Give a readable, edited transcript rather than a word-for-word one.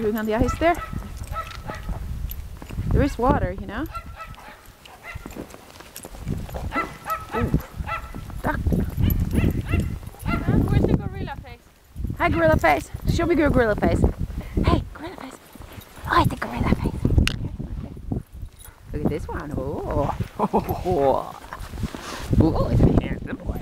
chewing on the ice there. There is water, you know. Ooh, duck. Where's the gorilla face? Hi, gorilla face. Show me your gorilla face. Hey, gorilla face. Oh, it's a gorilla face. Look at this one. Oh, oh, it's a handsome boy.